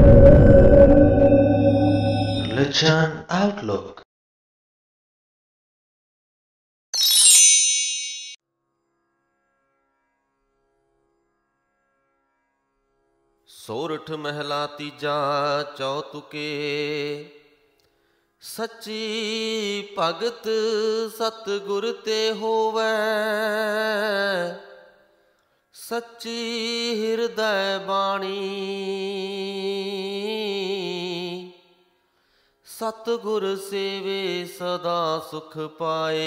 Religion Outlook. ਸੋਰਠ ਮਹਿਲਾ ਤੀਜਾ ਚੌਤੁਕੇ। ਸੱਚੀ ਭਗਤ ਸਤਿਗੁਰ ਤੇ ਹੋਵੈ, ਸੱਚੀ ਹਿਰਦੈ ਬਾਣੀ। ਸਤਿਗੁਰ ਸੇਵੇ ਸਦਾ ਸੁਖ ਪਾਏ,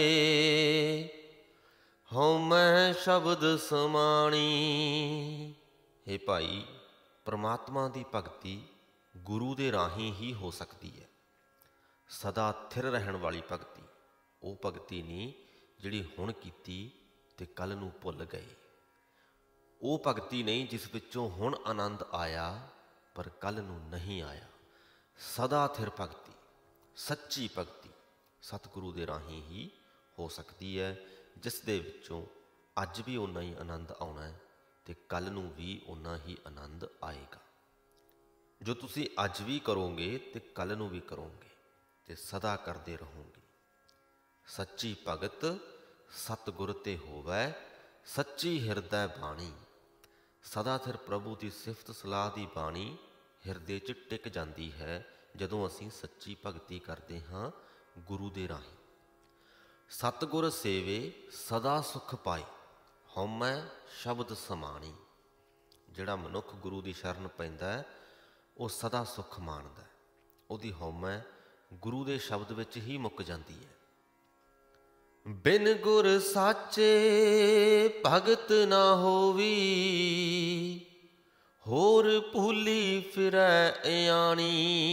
ਹਉਮੈ ਸ਼ਬਦ ਸਮਾਣੀ। ਹੇ ਭਾਈ, ਪਰਮਾਤਮਾ ਦੀ ਭਗਤੀ ਗੁਰੂ ਦੇ ਰਾਹੀਂ ਹੀ ਹੋ ਸਕਦੀ ਹੈ। ਸਦਾ ਥਿਰ ਰਹਿਣ ਵਾਲੀ ਭਗਤੀ, ਉਹ ਭਗਤੀ ਨਹੀਂ ਜਿਹੜੀ ਹੁਣ ਕੀਤੀ ਤੇ ਕੱਲ੍ਹ ਨੂੰ ਭੁੱਲ ਗਏ। ਉਹ ਭਗਤੀ ਨਹੀਂ ਜਿਸ ਵਿੱਚੋਂ ਹੁਣ ਆਨੰਦ ਆਇਆ ਪਰ ਕੱਲ੍ਹ ਨੂੰ ਨਹੀਂ ਆਇਆ। ਸਦਾ ਥਿਰ ਭਗਤੀ, ਸੱਚੀ ਭਗਤੀ ਸਤਿਗੁਰੂ ਦੇ ਰਾਹੀਂ ਹੀ ਹੋ ਸਕਦੀ ਹੈ, ਜਿਸ ਦੇ ਵਿੱਚੋਂ ਅੱਜ ਵੀ ਓਨਾ ਹੀ ਆਨੰਦ ਆਉਣਾ ਹੈ ਅਤੇ ਕੱਲ੍ਹ ਨੂੰ ਵੀ ਓਨਾ ਹੀ ਆਨੰਦ ਆਏਗਾ। ਜੋ ਤੁਸੀਂ ਅੱਜ ਵੀ ਕਰੋਗੇ ਅਤੇ ਕੱਲ੍ਹ ਨੂੰ ਵੀ ਕਰੋਗੇ ਅਤੇ ਸਦਾ ਕਰਦੇ ਰਹੋਗੇ। ਸੱਚੀ ਭਗਤ ਸਤਿਗੁਰ ਤੇ ਹੋਵੈ, ਸੱਚੀ ਹਿਰਦੈ ਬਾਣੀ। ਸਦਾ ਥਿਰ ਪ੍ਰਭੂ ਦੀ ਸਿਫਤ ਸਲਾਹ ਦੀ ਬਾਣੀ ਹਿਰਦੇ 'ਚ ਟਿਕ ਜਾਂਦੀ ਹੈ ਜਦੋਂ ਅਸੀਂ ਸੱਚੀ ਭਗਤੀ ਕਰਦੇ ਹਾਂ ਗੁਰੂ ਦੇ ਰਾਹੀਂ। ਸਤਿਗੁਰ ਸੇਵੇ ਸਦਾ ਸੁਖ ਪਾਏ, ਹਉਮੈ ਸ਼ਬਦ ਸਮਾਣੀ। ਜਿਹੜਾ ਮਨੁੱਖ ਗੁਰੂ ਦੀ ਸ਼ਰਨ ਪੈਂਦਾ ਹੈ ਉਹ ਸਦਾ ਸੁਖ ਮਾਣਦਾ, ਉਹਦੀ ਹਉਮੈ ਗੁਰੂ ਦੇ ਸ਼ਬਦ ਵਿੱਚ ਹੀ ਮੁੱਕ ਜਾਂਦੀ ਹੈ। ਬਿਨ ਗੁਰ ਸਾਚੇ ਭਗਤ ਨਾ ਹੋਵੀ, ਹੋਰ ਭੂਲੀ ਫਿਰੈ ਇਆਣੀ।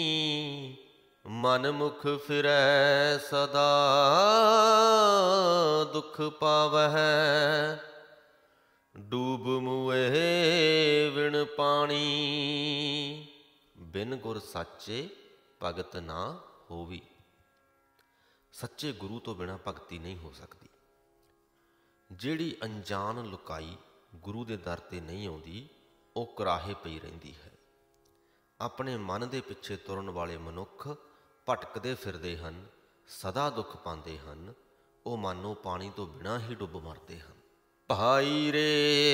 ਮਨ ਮੁਖ ਫਿਰੈ ਸਦਾ ਦੁਖ ਪਾਵਹਿ, ਡੂਬ ਮੁਏ ਵਿਣ ਪਾਣੀ। ਬਿਨ ਗੁਰ ਸਾਚੇ ਭਗਤ ਨਾ ਹੋਵੀ। ਸੱਚੇ ਗੁਰੂ ਤੋਂ ਬਿਨਾਂ ਭਗਤੀ ਨਹੀਂ ਹੋ ਸਕਦੀ। ਜਿਹੜੀ ਅਣਜਾਣ ਲੁਕਾਈ ਗੁਰੂ ਦੇ ਦਰ 'ਤੇ ਨਹੀਂ ਆਉਂਦੀ, ਉਹ ਕੁਰਾਹੇ ਪਈ ਰਹਿੰਦੀ ਹੈ। ਆਪਣੇ ਮਨ ਦੇ ਪਿੱਛੇ ਤੁਰਨ ਵਾਲੇ ਮਨੁੱਖ ਭਟਕਦੇ ਫਿਰਦੇ ਹਨ, ਸਦਾ ਦੁੱਖ ਪਾਉਂਦੇ ਹਨ। ਉਹ ਮਾਨੋ ਪਾਣੀ ਤੋਂ ਬਿਨਾਂ ਹੀ ਡੁੱਬ ਮਰਦੇ ਹਨ। ਭਾਈ ਰੇ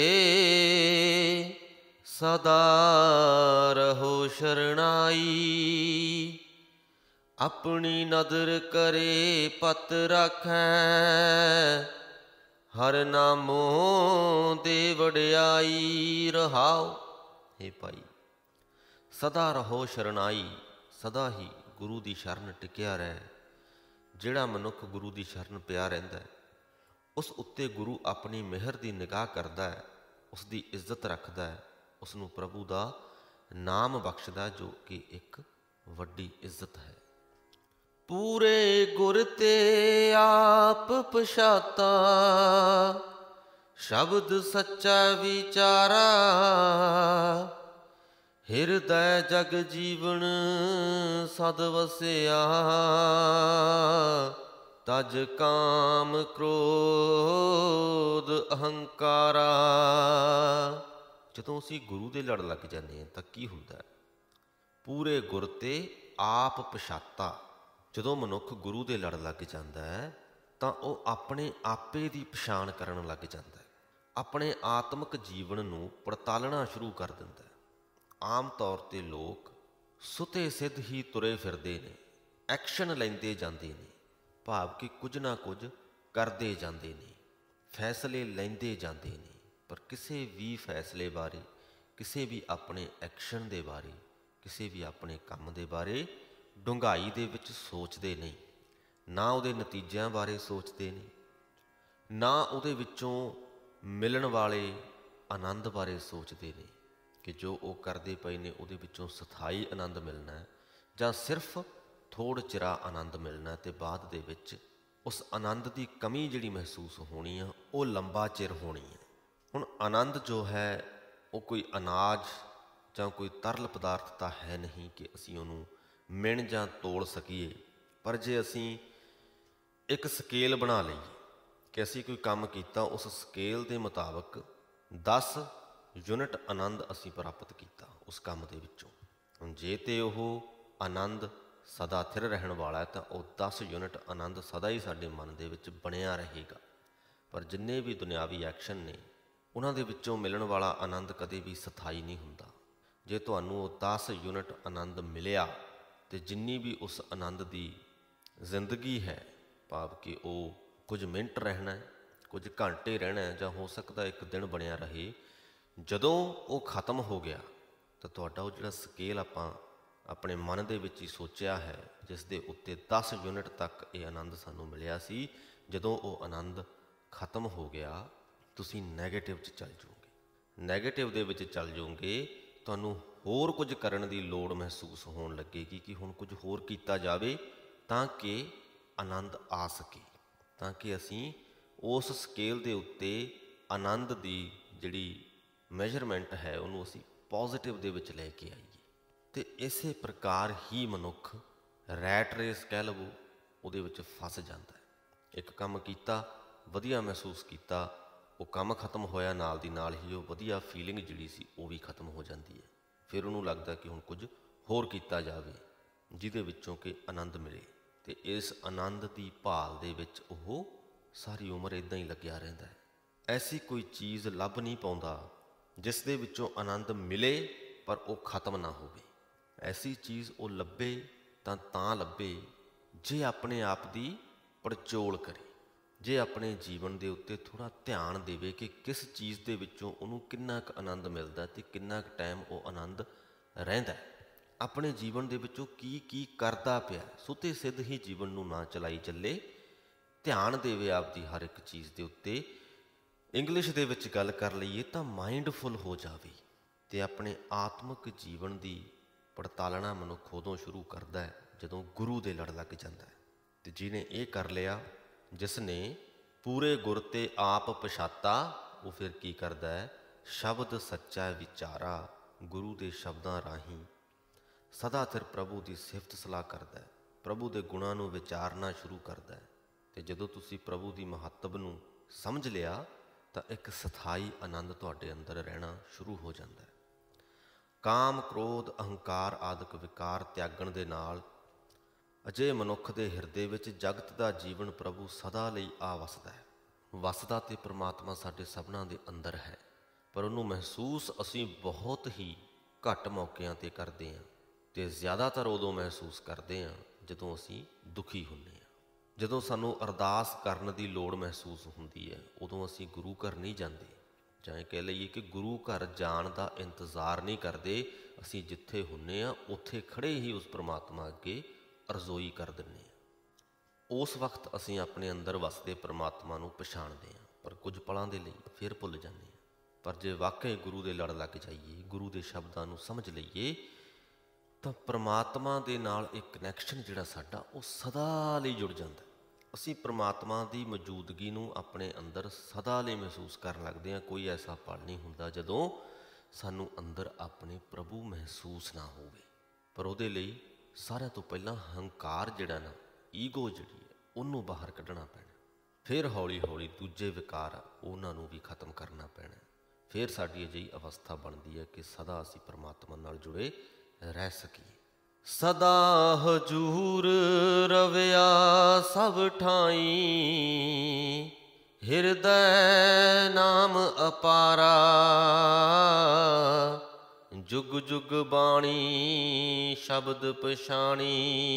ਸਦਾ ਰਹੋ ਸ਼ਰਣਾਈ, ਆਪਣੀ ਨਦਰ ਕਰੇ ਪਤ ਰਾਖੈ। ਹਰ ਨਾਮੋ ਦੇ ਵਡਿਆਈ ਰਹਾਓ। ਹੇ ਭਾਈ, ਸਦਾ ਰਹੋ ਸ਼ਰਣਾਈ, ਸਦਾ ਹੀ ਗੁਰੂ ਦੀ ਸ਼ਰਨ ਟਿਕਿਆ ਰਹਿ। ਜਿਹੜਾ ਮਨੁੱਖ ਗੁਰੂ ਦੀ ਸ਼ਰਨ ਪਿਆ ਰਹਿੰਦਾ, ਉਸ ਉੱਤੇ ਗੁਰੂ ਆਪਣੀ ਮਿਹਰ ਦੀ ਨਿਗਾਹ ਕਰਦਾ ਹੈ, ਉਸ ਦੀ ਇੱਜ਼ਤ ਰੱਖਦਾ ਹੈ, ਉਸ ਨੂੰ ਪ੍ਰਭੂ ਦਾ ਨਾਮ ਬਖਸ਼ਦਾ, ਜੋ ਕਿ ਇੱਕ ਵੱਡੀ ਇੱਜ਼ਤ ਹੈ। ਪੂਰੇ ਗੁਰ ਤੇ ਆਪ ਪਛਾਤਾ, ਸ਼ਬਦ ਸੱਚਾ ਵਿਚਾਰਾ। ਹਿਰਦੈ ਜਗ ਜੀਵਨ ਸਦ ਵਸਿਆ, ਤਜ ਕਾਮ ਕ੍ਰੋਧ ਅਹੰਕਾਰਾ। ਜਦੋਂ ਅਸੀਂ ਗੁਰੂ ਦੇ ਲੜ ਲੱਗ ਜਾਂਦੇ ਹਾਂ ਤਾਂ ਕੀ ਹੁੰਦਾ? ਪੂਰੇ ਗੁਰ ਤੇ ਆਪ ਪਛਾਤਾ। ਜਦੋਂ ਮਨੁੱਖ ਗੁਰੂ ਦੇ ਲੜ ਲੱਗ ਜਾਂਦਾ ਹੈ ਤਾਂ ਉਹ ਆਪਣੇ ਆਪੇ ਦੀ ਪਛਾਣ ਕਰਨ ਲੱਗ ਜਾਂਦਾ ਹੈ, ਆਪਣੇ ਆਤਮਿਕ ਜੀਵਨ ਨੂੰ ਪੜਤਾਲਣਾ ਸ਼ੁਰੂ ਕਰ ਦਿੰਦਾ ਹੈ। ਆਮ ਤੌਰ 'ਤੇ ਲੋਕ ਸੁਤੇ ਸਿੱਧ ਹੀ ਤੁਰੇ ਫਿਰਦੇ ਨੇ, ਐਕਸ਼ਨ ਲੈਂਦੇ ਜਾਂਦੇ ਨੇ, ਭਾਵ ਕਿ ਕੁਝ ਨਾ ਕੁਝ ਕਰਦੇ ਜਾਂਦੇ ਨੇ, ਫੈਸਲੇ ਲੈਂਦੇ ਜਾਂਦੇ ਨੇ, ਪਰ ਕਿਸੇ ਵੀ ਫੈਸਲੇ ਬਾਰੇ, ਕਿਸੇ ਵੀ ਆਪਣੇ ਐਕਸ਼ਨ ਦੇ ਬਾਰੇ, ਕਿਸੇ ਵੀ ਆਪਣੇ ਕੰਮ ਦੇ ਬਾਰੇ ਡੂੰਘਾਈ ਦੇ ਵਿੱਚ ਸੋਚਦੇ ਨਹੀਂ। ਨਾ ਉਹਦੇ ਨਤੀਜਿਆਂ ਬਾਰੇ ਸੋਚਦੇ ਨੇ, ਨਾ ਉਹਦੇ ਵਿੱਚੋਂ ਮਿਲਣ ਵਾਲੇ ਆਨੰਦ ਬਾਰੇ ਸੋਚਦੇ ਨੇ ਕਿ ਜੋ ਉਹ ਕਰਦੇ ਪਏ ਨੇ ਉਹਦੇ ਵਿੱਚੋਂ ਸਥਾਈ ਆਨੰਦ ਮਿਲਣਾ ਹੈ ਜਾਂ ਸਿਰਫ ਥੋੜ੍ਹਾ ਚਿਰਾ ਆਨੰਦ ਮਿਲਣਾ ਅਤੇ ਬਾਅਦ ਦੇ ਵਿੱਚ ਉਸ ਆਨੰਦ ਦੀ ਕਮੀ ਜਿਹੜੀ ਮਹਿਸੂਸ ਹੋਣੀ ਆ ਉਹ ਲੰਬਾ ਚਿਰ ਹੋਣੀ ਹੈ। ਹੁਣ ਆਨੰਦ ਜੋ ਹੈ ਉਹ ਕੋਈ ਅਨਾਜ ਜਾਂ ਕੋਈ ਤਰਲ ਪਦਾਰਥ ਤਾਂ ਹੈ ਨਹੀਂ ਕਿ ਅਸੀਂ ਉਹਨੂੰ ਮਿਣ ਜਾਂ ਤੋਲ ਸਕੀਏ। ਪਰ ਜੇ ਅਸੀਂ ਇੱਕ ਸਕੇਲ ਬਣਾ ਲਈਏ ਕਿ ਅਸੀਂ ਕੋਈ ਕੰਮ ਕੀਤਾ, ਉਸ ਸਕੇਲ ਦੇ ਮੁਤਾਬਕ 10 ਯੂਨਿਟ ਆਨੰਦ ਅਸੀਂ ਪ੍ਰਾਪਤ ਕੀਤਾ ਉਸ ਕੰਮ ਦੇ ਵਿੱਚੋਂ, ਹੁਣ ਜੇ ਤੇ ਉਹ ਆਨੰਦ ਸਦਾ ਥਿਰ ਰਹਿਣ ਵਾਲਾ ਹੈ ਤਾਂ ਉਹ 10 ਯੂਨਿਟ ਆਨੰਦ ਸਦਾ ਹੀ ਸਾਡੇ ਮਨ ਦੇ ਵਿੱਚ ਬਣਿਆ ਰਹੇਗਾ। ਪਰ ਜਿੰਨੇ ਵੀ ਦੁਨਿਆਵੀ ਐਕਸ਼ਨ ਨੇ ਉਹਨਾਂ ਦੇ ਵਿੱਚੋਂ ਮਿਲਣ ਵਾਲਾ ਆਨੰਦ ਕਦੇ ਵੀ ਸਥਾਈ ਨਹੀਂ ਹੁੰਦਾ। ਜੇ ਤੁਹਾਨੂੰ ਉਹ 10 ਯੂਨਿਟ ਆਨੰਦ ਮਿਲਿਆ ਤੇ ਜਿੰਨੀ ਵੀ ਉਸ ਆਨੰਦ ਦੀ ਜ਼ਿੰਦਗੀ ਹੈ, ਭਾਵ ਕਿ ਉਹ ਕੁਝ ਮਿੰਟ ਰਹਿਣਾ ਹੈ, ਕੁਝ ਘੰਟੇ ਰਹਿਣਾ ਹੈ, ਜਾਂ ਹੋ ਸਕਦਾ ਇੱਕ ਦਿਨ ਬਣਿਆ ਰਹੇ, ਜਦੋਂ ਉਹ ਖਤਮ ਹੋ ਗਿਆ ਤਾਂ ਤੁਹਾਡਾ ਉਹ ਜਿਹੜਾ ਸਕੇਲ ਆਪਾਂ ਆਪਣੇ ਮਨ ਦੇ ਵਿੱਚ ਹੀ ਸੋਚਿਆ ਹੈ, ਜਿਸ ਦੇ ਉੱਤੇ 10 ਯੂਨਿਟ ਤੱਕ ਇਹ ਆਨੰਦ ਸਾਨੂੰ ਮਿਲਿਆ ਸੀ, ਜਦੋਂ ਉਹ ਆਨੰਦ ਖਤਮ ਹੋ ਗਿਆ ਤੁਸੀਂ ਨੈਗੇਟਿਵ 'ਚ ਚੱਲ ਜਾਓਗੇ। ਨੈਗੇਟਿਵ ਦੇ ਵਿੱਚ ਚੱਲ ਜਾਓਗੇ, ਤੁਹਾਨੂੰ ਹੋਰ ਕੁਝ ਕਰਨ ਦੀ ਲੋੜ ਮਹਿਸੂਸ ਹੋਣ ਲੱਗੇਗੀ ਕਿ ਹੁਣ ਕੁਝ ਹੋਰ ਕੀਤਾ ਜਾਵੇ ਤਾਂ ਕਿ ਆਨੰਦ ਆ ਸਕੇ, ਤਾਂ ਕਿ ਅਸੀਂ ਉਸ ਸਕੇਲ ਦੇ ਉੱਤੇ ਆਨੰਦ ਦੀ ਜਿਹੜੀ ਮੈਜ਼ਰਮੈਂਟ ਹੈ ਉਹਨੂੰ ਅਸੀਂ ਪੋਜ਼ੀਟਿਵ ਦੇ ਵਿੱਚ ਲੈ ਕੇ ਆਈਏ। ਅਤੇ ਇਸੇ ਪ੍ਰਕਾਰ ਹੀ ਮਨੁੱਖ ਰੈਟ ਰੇਸ ਕਹਿ ਲਵੋ, ਉਹਦੇ ਵਿੱਚ ਫਸ ਜਾਂਦਾ ਹੈ। ਇੱਕ ਕੰਮ ਕੀਤਾ, ਵਧੀਆ ਮਹਿਸੂਸ ਕੀਤਾ, ਉਹ ਕੰਮ ਖਤਮ ਹੋਇਆ, ਨਾਲ ਦੀ ਨਾਲ ਹੀ ਉਹ ਵਧੀਆ ਫੀਲਿੰਗ ਜਿਹੜੀ ਸੀ ਉਹ ਵੀ ਖਤਮ ਹੋ ਜਾਂਦੀ ਹੈ। ਫਿਰ ਉਹਨੂੰ ਲੱਗਦਾ ਕਿ ਹੁਣ ਕੁਝ ਹੋਰ ਕੀਤਾ ਜਾਵੇ ਜਿਹਦੇ ਵਿੱਚੋਂ ਕਿ ਆਨੰਦ ਮਿਲੇ, ਅਤੇ ਇਸ ਆਨੰਦ ਦੀ ਭਾਲ ਦੇ ਵਿੱਚ ਉਹ ਸਾਰੀ ਉਮਰ ਇੱਦਾਂ ਹੀ ਲੱਗਿਆ ਰਹਿੰਦਾ ਹੈ। ਐਸੀ ਕੋਈ ਚੀਜ਼ ਲੱਭ ਨਹੀਂ ਪਾਉਂਦਾ ਜਿਸ ਦੇ ਵਿੱਚੋਂ ਆਨੰਦ ਮਿਲੇ ਪਰ ਉਹ ਖਤਮ ਨਾ ਹੋਵੇ। ਐਸੀ ਚੀਜ਼ ਉਹ ਲੱਭੇ ਤਾਂ ਲੱਭੇ ਜੇ ਆਪਣੇ ਆਪ ਦੀ ਪੜਚੋਲ ਕਰੇ, ਜੇ ਆਪਣੇ ਜੀਵਨ ਦੇ ਉੱਤੇ ਥੋੜ੍ਹਾ ਧਿਆਨ ਦੇਵੇ ਕਿ ਕਿਸ ਚੀਜ਼ ਦੇ ਵਿੱਚੋਂ ਉਹਨੂੰ ਕਿੰਨਾ ਕੁ ਆਨੰਦ ਮਿਲਦਾ ਅਤੇ ਕਿੰਨਾ ਕੁ ਟਾਈਮ ਉਹ ਆਨੰਦ ਰਹਿੰਦਾ, ਆਪਣੇ ਜੀਵਨ ਦੇ ਵਿੱਚੋਂ ਕੀ ਕੀ ਕਰਦਾ ਪਿਆ। ਸੁਤੇ ਸਿੱਧ ਹੀ ਜੀਵਨ ਨੂੰ ਨਾ ਚਲਾਈ ਚੱਲੇ, ਧਿਆਨ ਦੇਵੇ ਆਪਦੀ ਹਰ ਇੱਕ ਚੀਜ਼ ਦੇ ਉੱਤੇ। ਇੰਗਲਿਸ਼ ਦੇ ਵਿੱਚ ਗੱਲ ਕਰ ਲਈਏ ਤਾਂ ਮਾਈਂਡਫੁਲ ਹੋ ਜਾਵੇ, ਅਤੇ ਆਪਣੇ ਆਤਮਿਕ ਜੀਵਨ ਦੀ ਪੜਤਾਲਣਾ ਮਨੁੱਖ ਉਦੋਂ ਸ਼ੁਰੂ ਕਰਦਾ ਹੈ ਜਦੋਂ ਗੁਰੂ ਦੇ ਲੜ ਲੱਗ ਜਾਂਦਾ ਹੈ। ਅਤੇ ਜਿਹਨੇ ਇਹ ਕਰ ਲਿਆ, ਜਿਸ ਨੇ ਪੂਰੇ ਗੁਰ ਤੇ ਆਪ ਪਛਾਤਾ, ਉਹ ਫਿਰ ਕੀ ਕਰਦਾ ਹੈ, ਸ਼ਬਦ ਸੱਚਾ ਵਿਚਾਰਾ, ਗੁਰੂ ਦੇ ਸ਼ਬਦਾਂ ਰਾਹੀਂ ਸਦਾ ਸਿਰ ਪ੍ਰਭੂ ਦੀ ਸਿਫਤ ਸਲਾਹ ਕਰਦਾ ਹੈ, ਪ੍ਰਭੂ ਦੇ ਗੁਣਾਂ ਨੂੰ ਵਿਚਾਰਨਾ ਸ਼ੁਰੂ ਕਰਦਾ ਹੈ। ਅਤੇ ਜਦੋਂ ਤੁਸੀਂ ਪ੍ਰਭੂ ਦੀ ਮਹੱਤਵ ਨੂੰ ਸਮਝ ਲਿਆ ਤਾਂ ਇੱਕ ਸਥਾਈ ਆਨੰਦ ਤੁਹਾਡੇ ਅੰਦਰ ਰਹਿਣਾ ਸ਼ੁਰੂ ਹੋ ਜਾਂਦਾ ਹੈ। ਕਾਮ, ਕ੍ਰੋਧ, ਅਹੰਕਾਰ ਆਦਿਕ ਵਿਕਾਰ ਤਿਆਗਣ ਦੇ ਨਾਲ ਅਜਿਹੇ ਮਨੁੱਖ ਦੇ ਹਿਰਦੇ ਵਿੱਚ ਜਗਤ ਦਾ ਜੀਵਨ ਪ੍ਰਭੂ ਸਦਾ ਲਈ ਆ ਵਸਦਾ ਹੈ। ਵਸਦਾ ਤੇ ਪ੍ਰਮਾਤਮਾ ਸਾਡੇ ਸਭਨਾਂ ਦੇ ਅੰਦਰ ਹੈ, ਪਰ ਉਹਨੂੰ ਮਹਿਸੂਸ ਅਸੀਂ ਬਹੁਤ ਹੀ ਘੱਟ ਮੌਕਿਆਂ 'ਤੇ ਕਰਦੇ ਹਾਂ, ਅਤੇ ਜ਼ਿਆਦਾਤਰ ਉਦੋਂ ਮਹਿਸੂਸ ਕਰਦੇ ਹਾਂ ਜਦੋਂ ਅਸੀਂ ਦੁਖੀ ਹੁੰਦੇ ਹਾਂ। ਜਦੋਂ ਸਾਨੂੰ ਅਰਦਾਸ ਕਰਨ ਦੀ ਲੋੜ ਮਹਿਸੂਸ ਹੁੰਦੀ ਹੈ, ਉਦੋਂ ਅਸੀਂ ਗੁਰੂ ਘਰ ਨਹੀਂ ਜਾਂਦੇ, ਜਾਂ ਇਹ ਕਹਿ ਲਈਏ ਕਿ ਗੁਰੂ ਘਰ ਜਾਣ ਦਾ ਇੰਤਜ਼ਾਰ ਨਹੀਂ ਕਰਦੇ। ਅਸੀਂ ਜਿੱਥੇ ਹੁੰਦੇ ਹਾਂ ਉੱਥੇ ਖੜ੍ਹੇ ਹੀ ਉਸ ਪ੍ਰਮਾਤਮਾ ਅੱਗੇ ਅਰਜ਼ੋਈ ਕਰ ਦਿੰਦੇ ਹਾਂ। ਉਸ ਵਕਤ ਅਸੀਂ ਆਪਣੇ ਅੰਦਰ ਵਸਦੇ ਪ੍ਰਮਾਤਮਾ ਨੂੰ ਪਛਾਣਦੇ ਹਾਂ, ਪਰ ਕੁਝ ਪਲਾਂ ਦੇ ਲਈ ਫਿਰ ਭੁੱਲ ਜਾਂਦੇ ਹਾਂ। ਪਰ ਜੇ ਵਾਕਈ ਗੁਰੂ ਦੇ ਲੜ ਲੱਗ ਜਾਈਏ, ਗੁਰੂ ਦੇ ਸ਼ਬਦਾਂ ਨੂੰ ਸਮਝ ਲਈਏ, ਤਾਂ ਪ੍ਰਮਾਤਮਾ ਦੇ ਨਾਲ ਇੱਕ ਕਨੈਕਸ਼ਨ ਜਿਹੜਾ ਸਾਡਾ ਉਹ ਸਦਾ ਲਈ ਜੁੜ ਜਾਂਦਾ। ਅਸੀਂ ਪ੍ਰਮਾਤਮਾ ਦੀ ਮੌਜੂਦਗੀ ਨੂੰ ਆਪਣੇ ਅੰਦਰ ਸਦਾ ਲਈ ਮਹਿਸੂਸ ਕਰਨ ਲੱਗਦੇ ਹਾਂ। ਕੋਈ ਐਸਾ ਪਲ ਨਹੀਂ ਹੁੰਦਾ ਜਦੋਂ ਸਾਨੂੰ ਅੰਦਰ ਆਪਣੇ ਪ੍ਰਭੂ ਮਹਿਸੂਸ ਨਾ ਹੋਵੇ। ਪਰ ਉਹਦੇ ਲਈ ਸਾਰਿਆਂ ਤੋਂ ਪਹਿਲਾਂ ਹੰਕਾਰ ਜਿਹੜਾ ਨਾ, ਈਗੋ ਜਿਹੜੀ ਹੈ, ਉਹਨੂੰ ਬਾਹਰ ਕੱਢਣਾ ਪੈਣਾ। ਫਿਰ ਹੌਲੀ ਹੌਲੀ ਦੂਜੇ ਵਿਕਾਰ ਆ ਉਹਨਾਂ ਨੂੰ ਵੀ ਖਤਮ ਕਰਨਾ ਪੈਣਾ। ਫਿਰ ਸਾਡੀ ਅਜਿਹੀ ਅਵਸਥਾ ਬਣਦੀ ਹੈ ਕਿ ਸਦਾ ਅਸੀਂ ਪ੍ਰਮਾਤਮਾ ਨਾਲ ਜੁੜੇ ਰਹਿ ਸਕੀਏ। ਸਦਾ ਹਜੂਰ ਰਵਿਆ ਸਭ ਠਾਈ, ਹਿਰਦੈ ਨਾਮ ਅਪਾਰਾ, ਜੁਗ ਜੁਗ ਬਾਣੀ ਸ਼ਬਦ ਪਛਾਣੀ,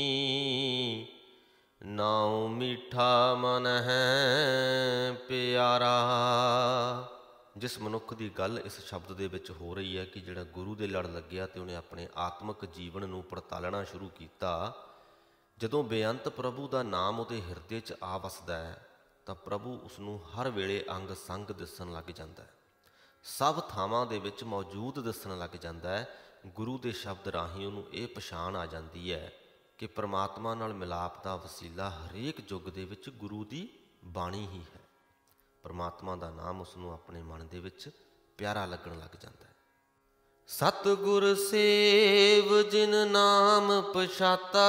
ਨਾਉ ਮੀਠਾ ਮਨ ਹੈ ਪਿਆਰਾ। ਜਿਸ ਮਨੁੱਖ ਦੀ ਗੱਲ ਇਸ ਸ਼ਬਦ ਦੇ ਵਿੱਚ ਹੋ ਰਹੀ ਹੈ ਕਿ ਜਿਹੜਾ ਗੁਰੂ ਦੇ ਲੜ ਲੱਗਿਆ ਅਤੇ ਉਹਨੇ ਆਪਣੇ ਆਤਮਿਕ ਜੀਵਨ ਨੂੰ ਪੜਤਾਲਣਾ ਸ਼ੁਰੂ ਕੀਤਾ, ਜਦੋਂ ਬੇਅੰਤ ਪ੍ਰਭੂ ਦਾ ਨਾਮ ਉਹਦੇ ਹਿਰਦੇ 'ਚ ਆ ਵਸਦਾ ਹੈ ਤਾਂ ਪ੍ਰਭੂ ਉਸਨੂੰ ਹਰ ਵੇਲੇ ਅੰਗ ਸੰਗ ਦਿਸਣ ਲੱਗ ਜਾਂਦਾ ਹੈ, ਸਭ ਥਾਵਾਂ ਦੇ ਵਿੱਚ ਮੌਜੂਦ ਦਿਸਣ ਲੱਗ ਜਾਂਦਾ ਹੈ। ਗੁਰੂ ਦੇ ਸ਼ਬਦ ਰਾਹੀਂ ਉਹਨੂੰ ਇਹ ਪਛਾਣ ਆ ਜਾਂਦੀ ਹੈ ਕਿ ਪ੍ਰਮਾਤਮਾ ਨਾਲ ਮਿਲਾਪ ਦਾ ਵਸੀਲਾ ਹਰੇਕ ਯੁੱਗ ਦੇ ਵਿੱਚ ਗੁਰੂ ਦੀ ਬਾਣੀ ਹੀ ਹੈ। ਪ੍ਰਮਾਤਮਾ ਦਾ ਨਾਮ ਉਸਨੂੰ ਆਪਣੇ ਮਨ ਦੇ ਵਿੱਚ ਪਿਆਰਾ ਲੱਗਣ ਲੱਗ ਜਾਂਦਾ ਹੈ। ਸਤਿਗੁਰ ਸੇਵ ਜਿਨ ਨਾਮ ਪਛਾਤਾ,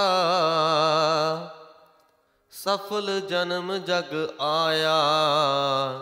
ਸਫਲ ਜਨਮ ਜਗ ਆਇਆ,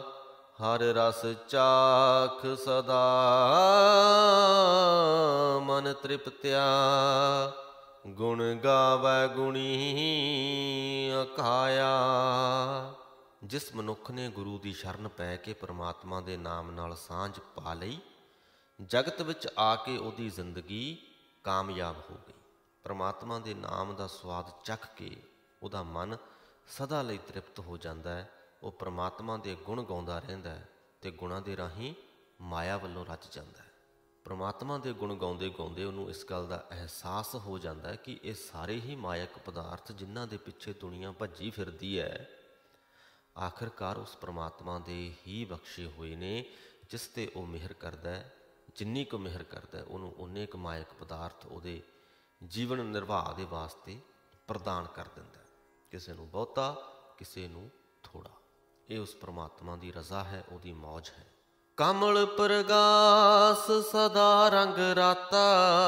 ਹਰ ਰਸ ਚਾਖ ਸਦਾ ਮਨ ਤ੍ਰਿਪਤਿਆ, ਗੁਣ ਗਾਵੈ ਗੁਣੀ ਅਕਾਇਆ। ਜਿਸ ਮਨੁੱਖ ਨੇ ਗੁਰੂ ਦੀ ਸ਼ਰਨ ਪੈ ਕੇ ਪਰਮਾਤਮਾ ਦੇ ਨਾਮ ਨਾਲ ਸਾਂਝ ਪਾ ਲਈ, ਜਗਤ ਵਿੱਚ ਆ ਕੇ ਉਹਦੀ ਜ਼ਿੰਦਗੀ ਕਾਮਯਾਬ ਹੋ ਗਈ। ਪਰਮਾਤਮਾ ਦੇ ਨਾਮ ਦਾ ਸਵਾਦ ਚੱਖ ਕੇ ਉਹਦਾ ਮਨ ਸਦਾ ਲਈ ਤ੍ਰਿਪਤ ਹੋ ਜਾਂਦਾ ਹੈ। ਉਹ ਪਰਮਾਤਮਾ ਦੇ ਗੁਣ ਗਾਉਂਦਾ ਰਹਿੰਦਾ ਹੈ ਅਤੇ ਗੁਣਾਂ ਦੇ ਰਾਹੀਂ ਮਾਇਆ ਵੱਲੋਂ ਰਚ ਜਾਂਦਾ ਹੈ। ਪਰਮਾਤਮਾ ਦੇ ਗੁਣ ਗਾਉਂਦੇ ਗਾਉਂਦੇ ਉਹਨੂੰ ਇਸ ਗੱਲ ਦਾ ਅਹਿਸਾਸ ਹੋ ਜਾਂਦਾ ਹੈ ਕਿ ਇਹ ਸਾਰੇ ਹੀ ਮਾਇਕ ਪਦਾਰਥ ਜਿਨ੍ਹਾਂ ਦੇ ਪਿੱਛੇ ਦੁਨੀਆ ਭੱਜੀ ਫਿਰਦੀ ਹੈ, ਆਖਿਰਕਾਰ ਉਸ ਪਰਮਾਤਮਾ ਦੇ ਹੀ ਬਖਸ਼ੇ ਹੋਏ ਨੇ, ਜਿਸ 'ਤੇ ਉਹ ਮਿਹਰ ਕਰਦਾ ਹੈ। ਜਿੰਨੀ ਕੁ ਮਿਹਰ ਕਰਦਾ ਉਹਨੂੰ ਉਨੇ ਕੁ ਮਾਇਕ ਪਦਾਰਥ ਉਹਦੇ ਜੀਵਨ ਨਿਰਵਾਹ ਦੇ ਵਾਸਤੇ ਪ੍ਰਦਾਨ ਕਰ ਦਿੰਦਾ। ਕਿਸੇ ਨੂੰ ਬਹੁਤਾ, ਕਿਸੇ ਨੂੰ ਥੋੜ੍ਹਾ। ਇਹ ਉਸ ਪਰਮਾਤਮਾ ਦੀ ਰਜ਼ਾ ਹੈ, ਉਹਦੀ ਮੌਜ ਹੈ। ਕਮਲ ਪ੍ਰਗਾਸ ਸਦਾ ਰੰਗ ਰਾਤਾ,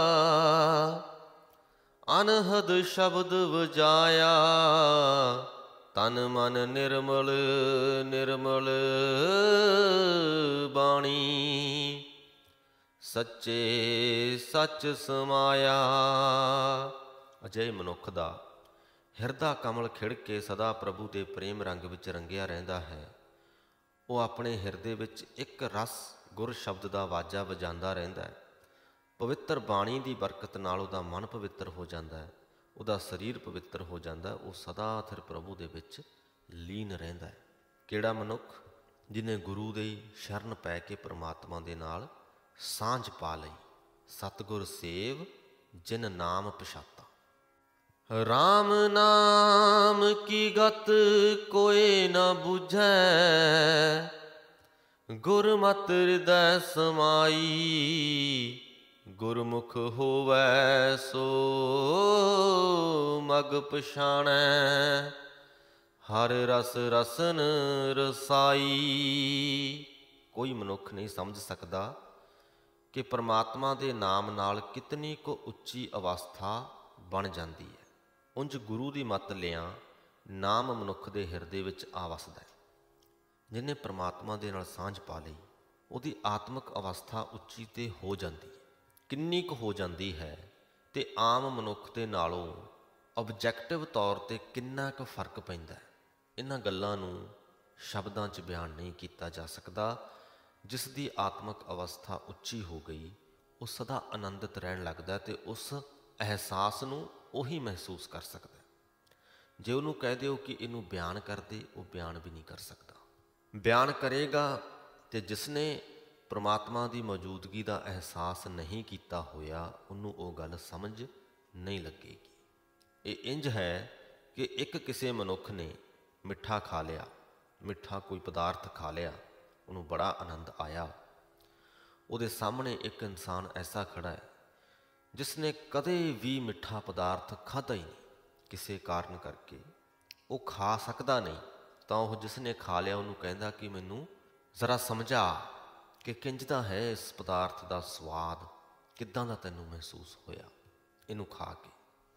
ਅਨਹਦ ਸ਼ਬਦ ਵਜਾਇਆ, ਤਨ ਮਨ ਨਿਰਮਲ ਨਿਰਮਲ ਬਾਣੀ, ਸੱਚੇ ਸੱਚ ਸਮਾਇਆ। ਅਜਿਹੇ ਮਨੁੱਖ ਦਾ ਹਿਰਦਾ ਕਮਲ ਖਿੜ ਕੇ ਸਦਾ ਪ੍ਰਭੂ ਦੇ ਪ੍ਰੇਮ ਰੰਗ ਵਿੱਚ ਰੰਗਿਆ ਰਹਿੰਦਾ ਹੈ। ਉਹ ਆਪਣੇ ਹਿਰਦੇ ਵਿੱਚ ਇੱਕ ਰਸ ਗੁਰ ਸ਼ਬਦ ਦਾ ਵਾਜਾ ਵਜਾਉਂਦਾ ਰਹਿੰਦਾ ਹੈ। ਪਵਿੱਤਰ ਬਾਣੀ ਦੀ ਬਰਕਤ ਨਾਲ ਉਹਦਾ ਮਨ ਪਵਿੱਤਰ ਹੋ ਜਾਂਦਾ ਹੈ, ਉਹਦਾ ਸਰੀਰ ਪਵਿੱਤਰ ਹੋ ਜਾਂਦਾ। ਉਹ ਸਦਾ ਫਿਰ ਪ੍ਰਭੂ ਦੇ ਵਿੱਚ ਲੀਨ ਰਹਿੰਦਾ ਹੈ। ਕਿਹੜਾ ਮਨੁੱਖ? ਜਿਹਨੇ ਗੁਰੂ ਦੀ ਸ਼ਰਨ ਪੈ ਕੇ ਪਰਮਾਤਮਾ ਦੇ ਨਾਲ ਸਾਂਝ ਪਾ ਲਈ। ਸਤਿਗੁਰ ਸੇਵ ਜਿਨ ਨਾਮ ਪਛਾਤਾ। ਰਾਮ ਨਾਮ ਕੀ ਗਤ ਕੋਇ ਨਾ ਬੁਝੈ, ਗੁਰਮਤਿ ਹਿਰਦੈ ਸਮਾਈ, ਗੁਰਮੁਖ ਹੋਵੈ ਸੋ ਮਗ ਪਛਾਣੈ, ਹਰ ਰਸ ਰਸਨ ਰਸਾਈ। ਕੋਈ ਮਨੁੱਖ ਨਹੀਂ ਸਮਝ ਸਕਦਾ ਕਿ ਪਰਮਾਤਮਾ ਦੇ ਨਾਮ ਨਾਲ ਕਿਤਨੀ ਕੁ ਉੱਚੀ ਅਵਸਥਾ ਬਣ ਜਾਂਦੀ ਹੈ। ਉਂਝ ਗੁਰੂ ਦੀ ਮੱਤ ਲਿਆ ਨਾਮ ਮਨੁੱਖ ਦੇ ਹਿਰਦੇ ਵਿੱਚ ਆ ਵਸਦਾ ਹੈ। ਜਿਹਨੇ ਪਰਮਾਤਮਾ ਦੇ ਨਾਲ ਸਾਂਝ ਪਾ ਲਈ, ਉਹਦੀ ਆਤਮਿਕ ਅਵਸਥਾ ਉੱਚੀ ਤੇ ਹੋ ਜਾਂਦੀ ਹੈ। ਕਿੰਨੀ ਕੁ ਹੋ ਜਾਂਦੀ ਹੈ ਅਤੇ ਆਮ ਮਨੁੱਖ ਦੇ ਨਾਲੋਂ ਓਬਜੈਕਟਿਵ ਤੌਰ 'ਤੇ ਕਿੰਨਾ ਕੁ ਫਰਕ ਪੈਂਦਾ ਹੈ, ਇਹਨਾਂ ਗੱਲਾਂ ਨੂੰ ਸ਼ਬਦਾਂ 'ਚ ਬਿਆਨ ਨਹੀਂ ਕੀਤਾ ਜਾ ਸਕਦਾ। ਜਿਸ ਦੀ ਆਤਮਿਕ ਅਵਸਥਾ ਉੱਚੀ ਹੋ ਗਈ, ਉਹ ਸਦਾ ਆਨੰਦਿਤ ਰਹਿਣ ਲੱਗਦਾ ਅਤੇ ਉਸ ਅਹਿਸਾਸ ਨੂੰ ਉਹੀ ਮਹਿਸੂਸ ਕਰ ਸਕਦਾ। ਜੇ ਉਹਨੂੰ ਕਹਿ ਦਿਓ ਕਿ ਇਹਨੂੰ ਬਿਆਨ ਕਰ ਦੇ, ਉਹ ਬਿਆਨ ਵੀ ਨਹੀਂ ਕਰ ਸਕਦਾ। ਬਿਆਨ ਕਰੇਗਾ ਅਤੇ ਜਿਸਨੇ ਪਰਮਾਤਮਾ ਦੀ ਮੌਜੂਦਗੀ ਦਾ ਅਹਿਸਾਸ ਨਹੀਂ ਕੀਤਾ ਹੋਇਆ, ਉਹਨੂੰ ਉਹ ਗੱਲ ਸਮਝ ਨਹੀਂ ਲੱਗੇਗੀ। ਇਹ ਇੰਝ ਹੈ ਕਿ ਇੱਕ ਕਿਸੇ ਮਨੁੱਖ ਨੇ ਮਿੱਠਾ ਖਾ ਲਿਆ, ਮਿੱਠਾ ਕੋਈ ਪਦਾਰਥ ਖਾ ਲਿਆ, ਉਹਨੂੰ ਬੜਾ ਆਨੰਦ ਆਇਆ। ਉਹਦੇ ਸਾਹਮਣੇ ਇੱਕ ਇਨਸਾਨ ਐਸਾ ਖੜਾ ਹੈ ਜਿਸ ਨੇ ਕਦੇ ਵੀ ਮਿੱਠਾ ਪਦਾਰਥ ਖਾਧਾ ਹੀ ਨਹੀਂ, ਕਿਸੇ ਕਾਰਨ ਕਰਕੇ ਉਹ ਖਾ ਸਕਦਾ ਨਹੀਂ। ਤਾਂ ਉਹ ਜਿਸ ਨੇ ਖਾ ਲਿਆ ਉਹਨੂੰ ਕਹਿੰਦਾ ਕਿ ਮੈਨੂੰ ਜ਼ਰਾ ਸਮਝਾ ਕਿ ਕਿੰਝ ਦਾ ਹੈ ਇਸ ਪਦਾਰਥ ਦਾ ਸਵਾਦ, ਕਿੱਦਾਂ ਦਾ ਤੈਨੂੰ ਮਹਿਸੂਸ ਹੋਇਆ ਇਹਨੂੰ ਖਾ ਕੇ।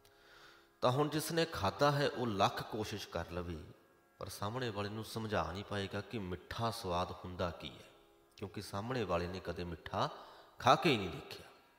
ਤਾਂ ਹੁਣ ਜਿਸ ਨੇ ਖਾਧਾ ਹੈ ਉਹ ਲੱਖ ਕੋਸ਼ਿਸ਼ ਕਰ ਲਵੇ, ਪਰ ਸਾਹਮਣੇ ਵਾਲੇ ਨੂੰ ਸਮਝਾ ਨਹੀਂ ਪਾਏਗਾ ਕਿ ਮਿੱਠਾ ਸਵਾਦ ਹੁੰਦਾ ਕੀ ਹੈ, ਕਿਉਂਕਿ ਸਾਹਮਣੇ ਵਾਲੇ ਨੇ ਕਦੇ ਮਿੱਠਾ ਖਾ ਕੇ ਹੀ ਨਹੀਂ ਦੇਖਿਆ।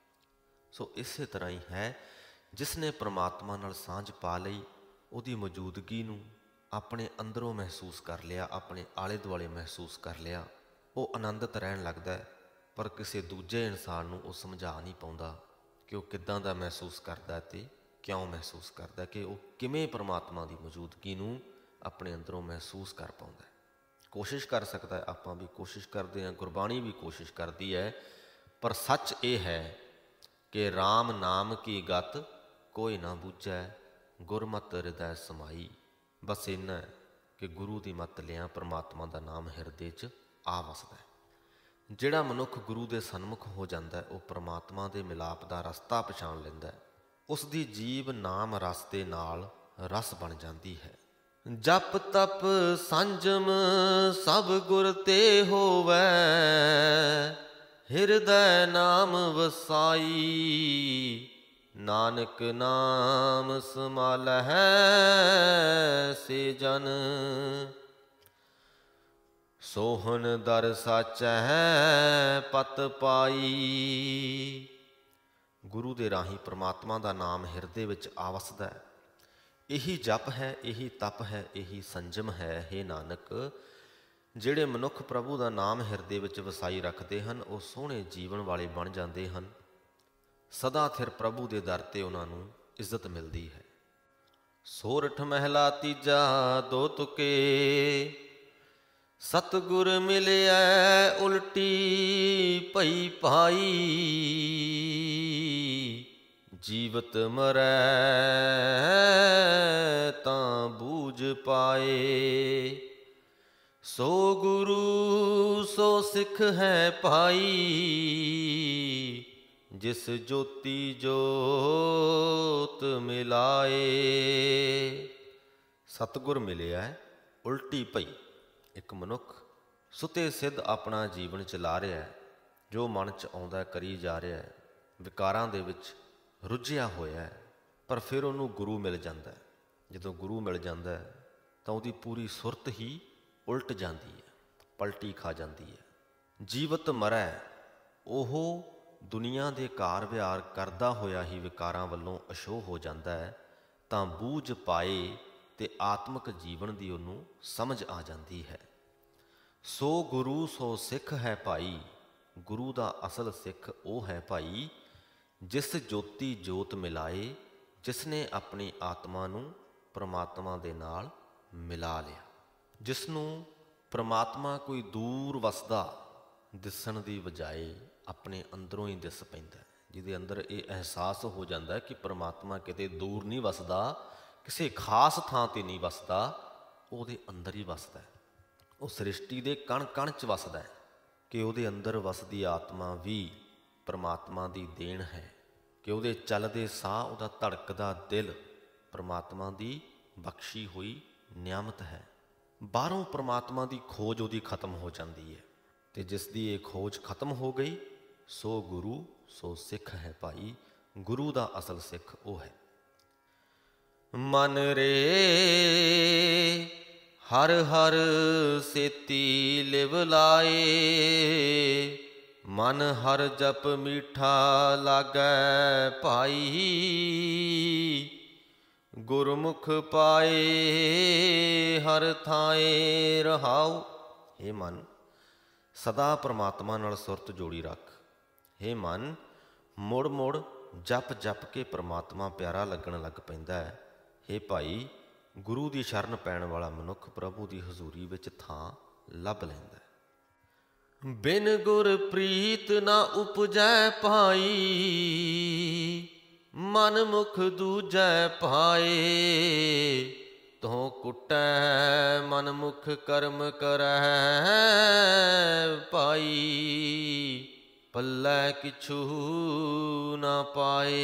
ਸੋ ਇਸੇ ਤਰ੍ਹਾਂ ਹੀ ਹੈ, ਜਿਸ ਨੇ ਪਰਮਾਤਮਾ ਨਾਲ ਸਾਂਝ ਪਾ ਲਈ, ਉਹਦੀ ਮੌਜੂਦਗੀ ਨੂੰ ਆਪਣੇ ਅੰਦਰੋਂ ਮਹਿਸੂਸ ਕਰ ਲਿਆ, ਆਪਣੇ ਆਲੇ ਦੁਆਲੇ ਮਹਿਸੂਸ ਕਰ ਲਿਆ, ਉਹ ਆਨੰਦਿਤ ਰਹਿਣ ਲੱਗਦਾ। ਪਰ ਕਿਸੇ ਦੂਜੇ ਇਨਸਾਨ ਨੂੰ ਉਹ ਸਮਝਾ ਨਹੀਂ ਪਾਉਂਦਾ ਕਿ ਉਹ ਕਿੱਦਾਂ ਦਾ ਮਹਿਸੂਸ ਕਰਦਾ ਅਤੇ ਕਿਉਂ ਮਹਿਸੂਸ ਕਰਦਾ, ਕਿ ਉਹ ਕਿਵੇਂ ਪਰਮਾਤਮਾ ਦੀ ਮੌਜੂਦਗੀ ਨੂੰ ਆਪਣੇ ਅੰਦਰੋਂ ਮਹਿਸੂਸ ਕਰ ਪਾਉਂਦਾ। ਕੋਸ਼ਿਸ਼ ਕਰ ਸਕਦਾ, ਆਪਾਂ ਵੀ ਕੋਸ਼ਿਸ਼ ਕਰਦੇ ਹਾਂ, ਗੁਰਬਾਣੀ ਵੀ ਕੋਸ਼ਿਸ਼ ਕਰਦੀ ਹੈ, ਪਰ ਸੱਚ ਇਹ ਹੈ ਕਿ ਰਾਮ ਨਾਮ ਕੀ ਗਤ ਕੋਈ ਨਾ ਬੁਝੈ, ਗੁਰਮਤਿ ਹਿਰਦੈ ਸਮਾਈ। ਬਸ ਇੰਨਾ ਕਿ ਗੁਰੂ ਦੀ ਮੱਤ ਲਿਆ ਪਰਮਾਤਮਾ ਦਾ ਨਾਮ ਹਿਰਦੇ 'ਚ ਆ ਵਸਦਾ। ਜਿਹੜਾ ਮਨੁੱਖ ਗੁਰੂ ਦੇ ਸਨਮੁਖ ਹੋ ਜਾਂਦਾ, ਉਹ ਪਰਮਾਤਮਾ ਦੇ ਮਿਲਾਪ ਦਾ ਰਸਤਾ ਪਛਾਣ ਲੈਂਦਾ। ਉਸ ਦੀ ਜੀਵ ਨਾਮ ਰਸ ਦੇ ਨਾਲ ਰਸ ਬਣ ਜਾਂਦੀ ਹੈ। ਜਪ ਤਪ ਸੰਜਮ ਸਭ ਗੁਰ ਤੇ ਹੋਵੈ, ਹਿਰਦੈ ਨਾਮ ਵਸਾਈ, ਨਾਨਕ ਨਾਮ ਸਮਾਲਹਿ ਸੇ ਜਨ, ਸੋਹਨ ਦਰ ਸਾਚੈ ਪਤ ਪਾਈ। ਗੁਰੂ ਦੇ ਰਾਹੀਂ ਪ੍ਰਮਾਤਮਾ ਦਾ ਨਾਮ ਹਿਰਦੇ ਵਿੱਚ ਆਵਸਦਾ ਹੈ। ਇਹੀ ਜਪ ਹੈ, ਇਹੀ ਤਪ ਹੈ, ਇਹੀ ਸੰਜਮ ਹੈ। ਹੇ ਨਾਨਕ, ਜਿਹੜੇ ਮਨੁੱਖ ਪ੍ਰਭੂ ਦਾ ਨਾਮ ਹਿਰਦੇ ਵਿੱਚ ਵਸਾਈ ਰੱਖਦੇ ਹਨ, ਉਹ ਸੋਹਣੇ ਜੀਵਨ ਵਾਲੇ ਬਣ ਜਾਂਦੇ ਹਨ। ਸਦਾ ਥਿਰ ਪ੍ਰਭੂ ਦੇ ਦਰ 'ਤੇ ਉਹਨਾਂ ਨੂੰ ਇੱਜ਼ਤ ਮਿਲਦੀ ਹੈ। ਸੋਰਠ ਮਹਿਲਾ ਤੀਜਾ ਦੋ ਤੁਕੇ, ਸਤਿਗੁਰ ਮਿਲਿਆ ਉਲਟੀ ਭਈ ਭਾਈ, ਜੀਵਤ ਮਰੈ ਤਾਂ ਬੂਝ ਪਾਏ, ਸੋ ਗੁਰੂ ਸੋ ਸਿੱਖ ਹੈ ਭਾਈ, ਜਿਸ ਜੋਤੀ ਜੋਤ ਮਿਲਾਏ। ਸਤਿਗੁਰ ਮਿਲਿਆ ਉਲਟੀ ਭਈ। ਇੱਕ ਮਨੁੱਖ ਸੁਤੇ ਸਿੱਧ ਆਪਣਾ ਜੀਵਨ ਚਲਾ ਰਿਹਾ ਹੈ, ਜੋ ਮਨ 'ਚ ਆਉਂਦਾ ਕਰੀ ਜਾ ਰਿਹਾ ਹੈ, ਵਿਕਾਰਾਂ ਦੇ ਵਿੱਚ ਰੁੱਝਿਆ ਹੋਇਆ ਹੈ, ਪਰ ਫਿਰ ਉਹਨੂੰ ਗੁਰੂ ਮਿਲ ਜਾਂਦਾ ਹੈ। ਜਦੋਂ ਗੁਰੂ ਮਿਲ ਜਾਂਦਾ ਹੈ ਤਾਂ ਉਹਦੀ ਪੂਰੀ ਸੁਰਤ ਹੀ ਉਲਟ ਜਾਂਦੀ ਹੈ, ਪਲਟੀ ਖਾ ਜਾਂਦੀ ਹੈ। ਜੀਵਤ ਮਰੈ, ਉਹ ਦੁਨੀਆ ਦੇ ਕਾਰ ਵਿਹਾਰ ਕਰਦਾ ਹੋਇਆ ਹੀ ਵਿਕਾਰਾਂ ਵੱਲੋਂ ਅਸ਼ੋਹ ਹੋ ਜਾਂਦਾ ਹੈ, ਤਾਂ ਬੂਝ ਪਾਏ ਤੇ ਆਤਮਿਕ ਜੀਵਨ ਦੀ ਉਹਨੂੰ ਸਮਝ ਆ ਜਾਂਦੀ ਹੈ। ਸੋ ਗੁਰੂ ਸੋ ਸਿੱਖ ਹੈ ਭਾਈ, ਗੁਰੂ ਦਾ ਅਸਲ ਸਿੱਖ ਉਹ ਹੈ ਭਾਈ, ਜਿਸ ਜੋਤੀ ਜੋਤ ਮਿਲਾਏ, ਜਿਸ ਨੇ ਆਪਣੀ ਆਤਮਾ ਨੂੰ ਪ੍ਰਮਾਤਮਾ ਦੇ ਨਾਲ ਮਿਲਾ ਲਿਆ, ਜਿਸ ਨੂੰ ਪ੍ਰਮਾਤਮਾ ਕੋਈ ਦੂਰ ਵਸਦਾ ਦਿਸਣ ਦੀ ਬਜਾਏ ਆਪਣੇ ਅੰਦਰੋਂ ਹੀ ਦਿਸ ਪੈਂਦਾ, ਜਿਹਦੇ ਅੰਦਰ ਇਹ ਅਹਿਸਾਸ ਹੋ ਜਾਂਦਾ ਕਿ ਪ੍ਰਮਾਤਮਾ ਕਿਤੇ ਦੂਰ ਨਹੀਂ ਵਸਦਾ, ਕਿਸੇ ਖਾਸ ਥਾਂ 'ਤੇ ਨਹੀਂ ਵਸਦਾ, ਉਹਦੇ ਅੰਦਰ ਹੀ ਵਸਦਾ। ਉਹ ਸ੍ਰਿਸ਼ਟੀ ਦੇ ਕਣ ਕਣ 'ਚ ਵਸਦਾ ਹੈ ਕਿ ਉਹਦੇ ਅੰਦਰ ਵਸਦੀ ਆਤਮਾ ਵੀ ਪ੍ਰਮਾਤਮਾ ਦੀ ਦੇਣ ਹੈ, ਕਿ ਉਹਦੇ ਚੱਲਦੇ ਸਾਹ, ਉਹਦਾ ਧੜਕਦਾ ਦਿਲ ਪ੍ਰਮਾਤਮਾ ਦੀ ਬਖਸ਼ੀ ਹੋਈ ਨਿਆਮਤ ਹੈ। ਬਾਹਰੋਂ ਪ੍ਰਮਾਤਮਾ ਦੀ ਖੋਜ ਉਹਦੀ ਖਤਮ ਹੋ ਜਾਂਦੀ ਹੈ, ਅਤੇ ਜਿਸ ਦੀ ਇਹ ਖੋਜ ਖਤਮ ਹੋ ਗਈ, ਸੋ ਗੁਰੂ ਸੋ ਸਿੱਖ ਹੈ ਭਾਈ। ਗੁਰੂ ਦਾ ਅਸਲ ਸਿੱਖ ਉਹ ਹੈ। ਮਨ ਰੇ ਹਰ ਹਰ ਸੇਤੀ ਲਿਵ ਲਾਏ, ਮਨ ਹਰ ਜਪ ਮੀਠਾ ਲਾਗੈ ਭਾਈ, ਗੁਰਮੁਖ ਪਾਏ ਹਰ ਥਾਏ ਰਹਾਉ। ਹੇ ਮਨ, ਸਦਾ ਪ੍ਰਮਾਤਮਾ ਨਾਲ ਸੁਰਤ ਜੋੜੀ ਰੱਖ। ਹੇ ਮਨ, ਮੁੜ ਮੁੜ ਜਪ ਜਪ ਕੇ ਪ੍ਰਮਾਤਮਾ ਪਿਆਰਾ ਲੱਗਣ ਲੱਗ ਪੈਂਦਾ ਹੈ। ਹੇ ਭਾਈ, ਗੁਰੂ ਦੀ ਸ਼ਰਨ ਪੈਣ ਵਾਲਾ ਮਨੁੱਖ ਪ੍ਰਭੂ ਦੀ ਹਜ਼ੂਰੀ ਵਿੱਚ ਥਾਂ ਲੱਭ ਲੈਂਦਾ ਹੈ। ਬਿਨ ਗੁਰ ਪ੍ਰੀਤ ਨਾ ਉਪਜੈ ਭਾਈ, ਮਨ ਮੁਖ ਦੂਜੈ ਭਾਏ, ਤੂੰ ਕੁਟੈ ਮਨ ਮੁਖ ਕਰਮ ਕਰੈ ਭਾਈ, ਪੱਲੇ ਕਿਛੂ ਨਾ ਪਾਏ।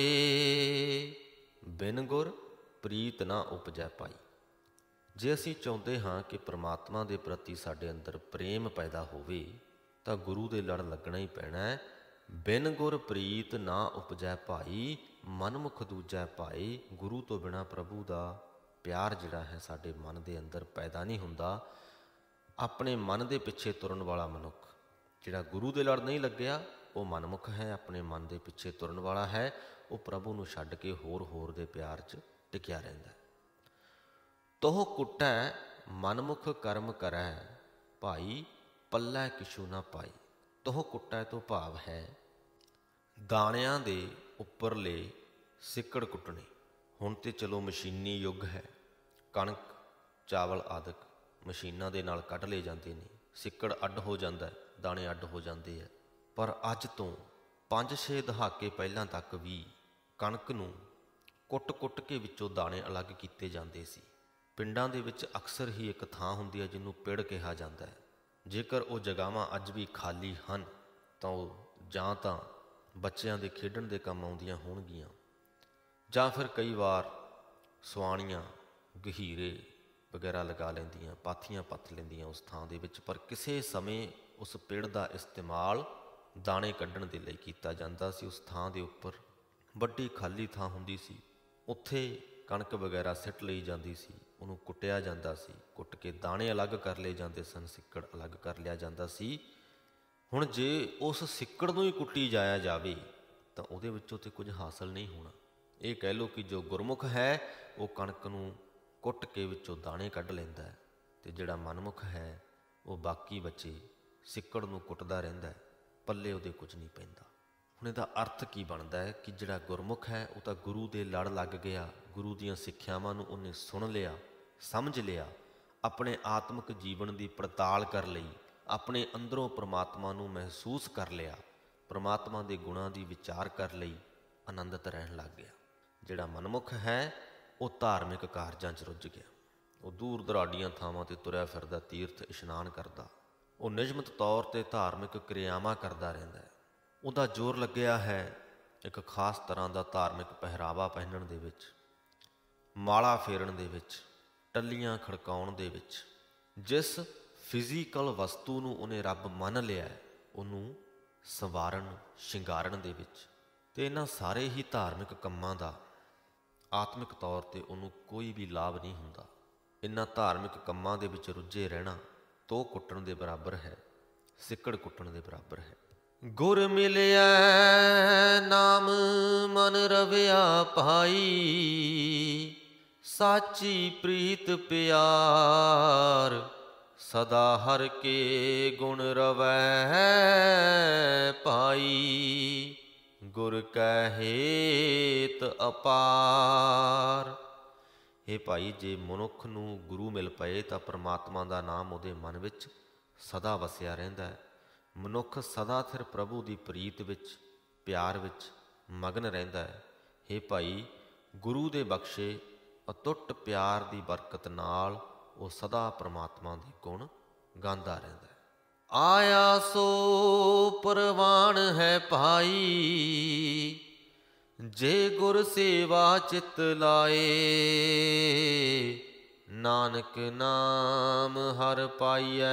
ਬਿਨ ਗੁਰ ਪ੍ਰੀਤ ਨਾ ਉਪਜੈ ਭਾਈ। ਜੇ ਅਸੀਂ ਚਾਹੁੰਦੇ ਹਾਂ ਕਿ ਪ੍ਰਮਾਤਮਾ ਦੇ ਪ੍ਰਤੀ ਸਾਡੇ ਅੰਦਰ ਪ੍ਰੇਮ ਪੈਦਾ ਹੋਵੇ, ਤਾਂ ਗੁਰੂ ਦੇ ਲੜ ਲੱਗਣਾ ਹੀ ਪੈਣਾ ਹੈ। ਬਿਨ ਗੁਰ ਪ੍ਰੀਤ ਨਾ ਉਪਜੈ ਭਾਈ, ਮਨਮੁਖ ਦੂਜੈ ਭਾਏ। ਗੁਰੂ ਤੋਂ ਬਿਨਾਂ ਪ੍ਰਭੂ ਦਾ ਪਿਆਰ ਜਿਹੜਾ ਹੈ ਸਾਡੇ ਮਨ ਦੇ ਅੰਦਰ ਪੈਦਾ ਨਹੀਂ ਹੁੰਦਾ। ਆਪਣੇ ਮਨ ਦੇ ਪਿੱਛੇ ਤੁਰਨ ਵਾਲਾ ਮਨੁੱਖ, ਜਿਹੜਾ ਗੁਰੂ ਦੇ ਲੜ ਨਹੀਂ ਲੱਗਿਆ, ਉਹ ਮਨਮੁਖ ਹੈ, ਆਪਣੇ ਮਨ ਦੇ ਪਿੱਛੇ ਤੁਰਨ ਵਾਲਾ ਹੈ। ਉਹ ਪ੍ਰਭੂ ਨੂੰ ਛੱਡ ਕੇ ਹੋਰ ਦੇ ਪਿਆਰ 'ਚ ਟਿਕਿਆ ਰਹਿੰਦਾ। ਤੋਹ ਕੁੱਟੈ ਮਨਮੁਖ ਕਰਮ ਕਰੈ ਭਾਈ, ਪੱਲੇ ਕਿਛੂ ਨਾ ਪਾਈ। ਤੋਹ ਕੁੱਟੈ ਤੋਂ ਭਾਵ ਹੈ ਦਾਣਿਆਂ ਦੇ ਉੱਪਰਲੇ ਸਿੱਕੜ ਕੁੱਟਣੇ। ਹੁਣ ਤਾਂ ਚਲੋ ਮਸ਼ੀਨੀ ਯੁੱਗ ਹੈ, ਕਣਕ ਚਾਵਲ ਆਦਿਕ ਮਸ਼ੀਨਾਂ ਦੇ ਨਾਲ ਕੱਢ ਲਏ ਜਾਂਦੇ ਨੇ, ਸਿੱਕੜ ਅੱਡ ਹੋ ਜਾਂਦਾ, ਦਾਣੇ ਅੱਡ ਹੋ ਜਾਂਦੇ ਹੈ। ਪਰ ਅੱਜ ਤੋਂ 5-6 ਦਹਾਕੇ ਪਹਿਲਾਂ ਤੱਕ ਵੀ ਕਣਕ ਨੂੰ ਕੁੱਟ ਕੇ ਵਿੱਚੋਂ ਦਾਣੇ ਅਲੱਗ ਕੀਤੇ ਜਾਂਦੇ ਸੀ। ਪਿੰਡਾਂ ਦੇ ਵਿੱਚ ਅਕਸਰ ਹੀ ਇੱਕ ਥਾਂ ਹੁੰਦੀ ਹੈ ਜਿਹਨੂੰ ਪਿੜ ਕਿਹਾ ਜਾਂਦਾ ਹੈ। ਜੇਕਰ ਉਹ ਜਗ੍ਹਾਵਾਂ ਅੱਜ ਵੀ ਖਾਲੀ ਹਨ ਤਾਂ ਉਹ ਜਾਂ ਤਾਂ ਬੱਚਿਆਂ ਦੇ ਖੇਡਣ ਦੇ ਕੰਮ ਆਉਂਦੀਆਂ ਹੋਣਗੀਆਂ, ਜਾਂ ਫਿਰ ਕਈ ਵਾਰ ਸੁਆਣੀਆਂ ਗਹੀਰੇ ਵਗੈਰਾ ਲਗਾ ਲੈਂਦੀਆਂ, ਪਾਥੀਆਂ ਪੱਥ ਲੈਂਦੀਆਂ ਉਸ ਥਾਂ ਦੇ ਵਿੱਚ। ਪਰ ਕਿਸੇ ਸਮੇਂ ਉਸ ਪਿੜ ਦਾ ਇਸਤੇਮਾਲ ਦਾਣੇ ਕੱਢਣ ਦੇ ਲਈ ਕੀਤਾ ਜਾਂਦਾ ਸੀ। ਉਸ ਥਾਂ ਦੇ ਉੱਪਰ ਵੱਡੀ ਖਾਲੀ ਥਾਂ ਹੁੰਦੀ ਸੀ, ਉੱਥੇ ਕਣਕ ਵਗੈਰਾ ਸਿੱਟ ਲਈ ਜਾਂਦੀ ਸੀ, ਉਹਨੂੰ ਕੁੱਟਿਆ ਜਾਂਦਾ ਸੀ, ਕੁੱਟ ਕੇ ਦਾਣੇ ਅਲੱਗ ਕਰ ਲਏ ਜਾਂਦੇ ਸਨ, ਸਿੱਕੜ ਅਲੱਗ ਕਰ ਲਿਆ ਜਾਂਦਾ ਸੀ। ਹੁਣ ਜੇ ਉਸ ਸਿੱਕੜ ਨੂੰ ਹੀ ਕੁੱਟੀ ਜਾਇਆ ਜਾਵੇ ਤਾਂ ਉਹਦੇ ਵਿੱਚੋਂ ਤੇ ਕੁਝ ਹਾਸਲ ਨਹੀਂ ਹੋਣਾ। ਇਹ ਕਹਿ ਲਓ ਕਿ ਜੋ ਗੁਰਮੁਖ ਹੈ ਉਹ ਕਣਕ ਨੂੰ ਕੁੱਟ ਕੇ ਵਿੱਚੋਂ ਦਾਣੇ ਕੱਢ ਲੈਂਦਾ ਹੈ, ਅਤੇ ਜਿਹੜਾ ਮਨਮੁਖ ਹੈ ਉਹ ਬਾਕੀ ਬਚੇ ਸਿੱਕੜ ਨੂੰ ਕੁੱਟਦਾ ਰਹਿੰਦਾ ਹੈ, ਪੱਲੇ ਉਹਦੇ ਕੁਝ ਨਹੀਂ ਪੈਂਦਾ। ਹੁਣ ਇਹਦਾ ਅਰਥ ਕੀ ਬਣਦਾ ਹੈ ਕਿ ਜਿਹੜਾ ਗੁਰਮੁਖ ਹੈ ਉਹ ਤਾਂ ਗੁਰੂ ਦੇ ਲੜ ਲੱਗ ਗਿਆ, ਗੁਰੂ ਦੀਆਂ ਸਿੱਖਿਆਵਾਂ ਨੂੰ ਉਹਨੇ ਸੁਣ ਲਿਆ, ਸਮਝ ਲਿਆ, ਆਪਣੇ ਆਤਮਿਕ ਜੀਵਨ ਦੀ ਪੜਤਾਲ ਕਰ ਲਈ, ਆਪਣੇ ਅੰਦਰੋਂ ਪ੍ਰਮਾਤਮਾ ਨੂੰ ਮਹਿਸੂਸ ਕਰ ਲਿਆ, ਪ੍ਰਮਾਤਮਾ ਦੇ ਗੁਣਾਂ ਦੀ ਵਿਚਾਰ ਕਰ ਲਈ, ਆਨੰਦਿਤ ਰਹਿਣ ਲੱਗ ਗਿਆ। ਜਿਹੜਾ ਮਨਮੁਖ ਹੈ ਉਹ ਧਾਰਮਿਕ ਕਾਰਜਾਂ 'ਚ ਰੁੱਝ ਗਿਆ, ਉਹ ਦੂਰ ਦੁਰਾਡੀਆਂ ਥਾਵਾਂ 'ਤੇ ਤੁਰਿਆ ਫਿਰਦਾ, ਤੀਰਥ ਇਸ਼ਨਾਨ ਕਰਦਾ, ਉਹ ਨਿਯਮਿਤ ਤੌਰ 'ਤੇ ਧਾਰਮਿਕ ਕਿਰਿਆਵਾਂ ਕਰਦਾ ਰਹਿੰਦਾ ਹੈ। ਉਹਦਾ ਜ਼ੋਰ ਲੱਗਿਆ ਹੈ ਇੱਕ ਖਾਸ ਤਰ੍ਹਾਂ ਦਾ ਧਾਰਮਿਕ ਪਹਿਰਾਵਾ ਪਹਿਨਣ ਦੇ ਵਿੱਚ, ਮਾਲਾ ਫੇਰਨ ਦੇ ਵਿੱਚ, ਟੱਲੀਆਂ ਖੜਕਾਉਣ ਦੇ ਵਿੱਚ। ਜਿਸ ਫਿਜ਼ੀਕਲ ਵਸਤੂ ਨੂੰ ਉਹਨੇ ਰੱਬ ਮੰਨ ਲਿਆ ਉਹਨੂੰ ਸੰਵਾਰਨ ਸ਼ਿੰਗਾਰਨ ਦੇ ਵਿੱਚ। ਅਤੇ ਇਹਨਾਂ ਸਾਰੇ ਹੀ ਧਾਰਮਿਕ ਕੰਮਾਂ ਦਾ ਆਤਮਿਕ ਤੌਰ 'ਤੇ ਉਹਨੂੰ ਕੋਈ ਵੀ ਲਾਭ ਨਹੀਂ ਹੁੰਦਾ। ਇਹਨਾਂ ਧਾਰਮਿਕ ਕੰਮਾਂ ਦੇ ਵਿੱਚ ਰੁੱਝੇ ਰਹਿਣਾ ਤੋ ਕੁੱਟਣ ਦੇ ਬਰਾਬਰ ਹੈ, ਸਿੱਕੜ ਕੁੱਟਣ ਦੇ ਬਰਾਬਰ ਹੈ। ਗੁਰ ਮਿਲਿਆ ਨਾਮ ਮਨ ਰਵਿਆ ਭਾਈ, ਸਾਚੀ ਪ੍ਰੀਤ ਪਿਆਰ, ਸਦਾ ਹਰ ਕੇ ਗੁਣ ਰਵੈ ਭਾਈ, ਗੁਰ ਕੈ ਹੇਤ ਅਪਾਰ। ਇਹ ਭਾਈ ਜੇ ਮਨੁੱਖ ਨੂੰ ਗੁਰੂ ਮਿਲ ਪਏ ਤਾਂ ਪਰਮਾਤਮਾ ਦਾ ਨਾਮ ਉਹਦੇ ਮਨ ਵਿੱਚ ਸਦਾ ਵਸਿਆ ਰਹਿੰਦਾ ਹੈ। ਮਨੁੱਖ ਸਦਾ ਸਿਰ ਪ੍ਰਭੂ ਦੀ ਪ੍ਰੀਤ ਵਿੱਚ, ਪਿਆਰ ਵਿੱਚ ਮਗਨ ਰਹਿੰਦਾ ਹੈ। ਇਹ ਭਾਈ ਗੁਰੂ ਦੇ ਬਖਸ਼ੇ ਅਟੁੱਟ ਪਿਆਰ ਦੀ ਬਰਕਤ ਨਾਲ ਉਹ ਸਦਾ ਪਰਮਾਤਮਾ ਦੇ ਗੁਣ ਗਾਉਂਦਾ ਰਹਿੰਦਾ ਹੈ। ਆਇਆ ਸੋ ਪ੍ਰਵਾਨ ਹੈ ਭਾਈ, ਜੇ ਗੁਰ ਸੇਵਾ ਚਿਤ ਲਾਏ, ਨਾਨਕ ਨਾਮ ਹਰ ਪਾਈਐ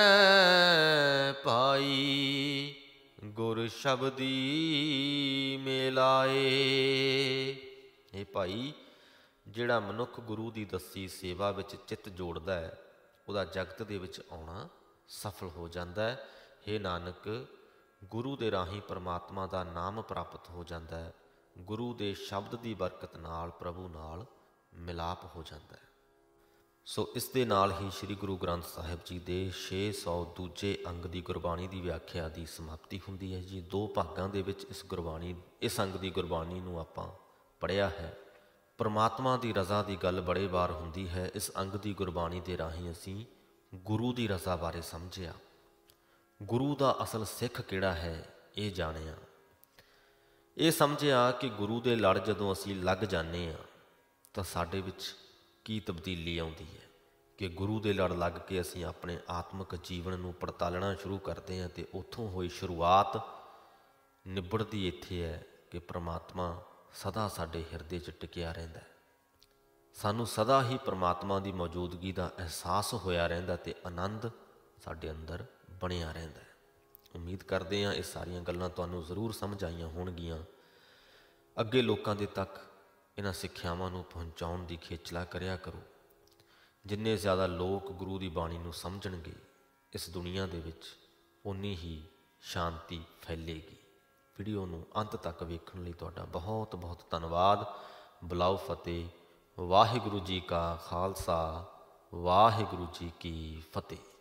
ਭਾਈ, ਗੁਰ ਸ਼ਬਦੀ ਮਿਲਾਏ। ਇਹ ਭਾਈ ਜਿਹੜਾ ਮਨੁੱਖ ਗੁਰੂ ਦੀ ਦੱਸੀ ਸੇਵਾ ਵਿੱਚ ਚਿੱਤ ਜੋੜਦਾ ਹੈ ਉਹਦਾ ਜਗਤ ਦੇ ਵਿੱਚ ਆਉਣਾ ਸਫਲ ਹੋ ਜਾਂਦਾ ਹੈ। ਹੇ ਨਾਨਕ, ਗੁਰੂ ਦੇ ਰਾਹੀਂ ਪਰਮਾਤਮਾ ਦਾ ਨਾਮ ਪ੍ਰਾਪਤ ਹੋ ਜਾਂਦਾ ਹੈ, ਗੁਰੂ ਦੇ ਸ਼ਬਦ ਦੀ ਬਰਕਤ ਨਾਲ ਪ੍ਰਭੂ ਨਾਲ ਮਿਲਾਪ ਹੋ ਜਾਂਦਾ ਹੈ। ਸੋ ਇਸ ਦੇ ਨਾਲ ਹੀ ਸ੍ਰੀ ਗੁਰੂ ਗ੍ਰੰਥ ਸਾਹਿਬ ਜੀ ਦੇ 602 ਅੰਗ ਦੀ ਗੁਰਬਾਣੀ ਦੀ ਵਿਆਖਿਆ ਦੀ ਸਮਾਪਤੀ ਹੁੰਦੀ ਹੈ ਜੀ। 2 ਭਾਗਾਂ ਦੇ ਵਿੱਚ ਇਸ ਅੰਗ ਦੀ ਗੁਰਬਾਣੀ ਨੂੰ ਆਪਾਂ ਪੜ੍ਹਿਆ ਹੈ। ਪਰਮਾਤਮਾ ਦੀ ਰਜ਼ਾ ਦੀ ਗੱਲ ਬੜੇ ਵਾਰ ਹੁੰਦੀ ਹੈ। ਇਸ ਅੰਗ ਦੀ ਗੁਰਬਾਣੀ ਦੇ ਰਾਹੀਂ ਅਸੀਂ ਗੁਰੂ ਦੀ ਰਜ਼ਾ ਬਾਰੇ ਸਮਝਿਆ, ਗੁਰੂ ਦਾ ਅਸਲ ਸਿੱਖ ਕਿਹੜਾ ਹੈ ਇਹ ਜਾਣਿਆ, ਇਹ ਸਮਝਿਆ ਕਿ ਗੁਰੂ ਦੇ ਲੜ ਜਦੋਂ ਅਸੀਂ ਲੱਗ ਜਾਂਦੇ ਹਾਂ ਤਾਂ ਸਾਡੇ ਵਿੱਚ ਕੀ ਤਬਦੀਲੀ ਆਉਂਦੀ ਹੈ, ਕਿ ਗੁਰੂ ਦੇ ਲੜ ਲੱਗ ਕੇ ਅਸੀਂ ਆਪਣੇ ਆਤਮਿਕ ਜੀਵਨ ਨੂੰ ਪੜਤਾਲਣਾ ਸ਼ੁਰੂ ਕਰਦੇ ਹਾਂ ਅਤੇ ਉੱਥੋਂ ਹੋਈ ਸ਼ੁਰੂਆਤ ਨਿਬੜਦੀ ਇੱਥੇ ਹੈ ਕਿ ਪ੍ਰਮਾਤਮਾ ਸਦਾ ਸਾਡੇ ਹਿਰਦੇ 'ਚ ਟਿਕਿਆ ਰਹਿੰਦਾ ਹੈ। ਸਾਨੂੰ ਸਦਾ ਹੀ ਪ੍ਰਮਾਤਮਾ ਦੀ ਮੌਜੂਦਗੀ ਦਾ ਅਹਿਸਾਸ ਹੋਇਆ ਰਹਿੰਦਾ ਅਤੇ ਆਨੰਦ ਸਾਡੇ ਅੰਦਰ ਬਣਿਆ ਰਹਿੰਦਾ ਹੈ। ਉਮੀਦ ਕਰਦੇ ਹਾਂ ਇਹ ਸਾਰੀਆਂ ਗੱਲਾਂ ਤੁਹਾਨੂੰ ਜ਼ਰੂਰ ਸਮਝ ਆਈਆਂ ਹੋਣਗੀਆਂ। ਅੱਗੇ ਲੋਕਾਂ ਦੇ ਤੱਕ ਇਹਨਾਂ ਸਿੱਖਿਆਵਾਂ ਨੂੰ ਪਹੁੰਚਾਉਣ ਦੀ ਖੇਚਲਾ ਕਰਿਆ ਕਰੋ। ਜਿੰਨੇ ਜ਼ਿਆਦਾ ਲੋਕ ਗੁਰੂ ਦੀ ਬਾਣੀ ਨੂੰ ਸਮਝਣਗੇ ਇਸ ਦੁਨੀਆ ਦੇ ਵਿੱਚ ਓਨੀ ਹੀ ਸ਼ਾਂਤੀ ਫੈਲੇਗੀ। ਵੀਡੀਓ ਨੂੰ ਅੰਤ ਤੱਕ ਵੇਖਣ ਲਈ ਤੁਹਾਡਾ ਬਹੁਤ ਬਹੁਤ ਧੰਨਵਾਦ। ਬੁਲਾਓ ਫਤਿਹ। ਵਾਹਿਗੁਰੂ ਜੀ ਕਾ ਖਾਲਸਾ, ਵਾਹਿਗੁਰੂ ਜੀ ਕੀ ਫਤਿਹ।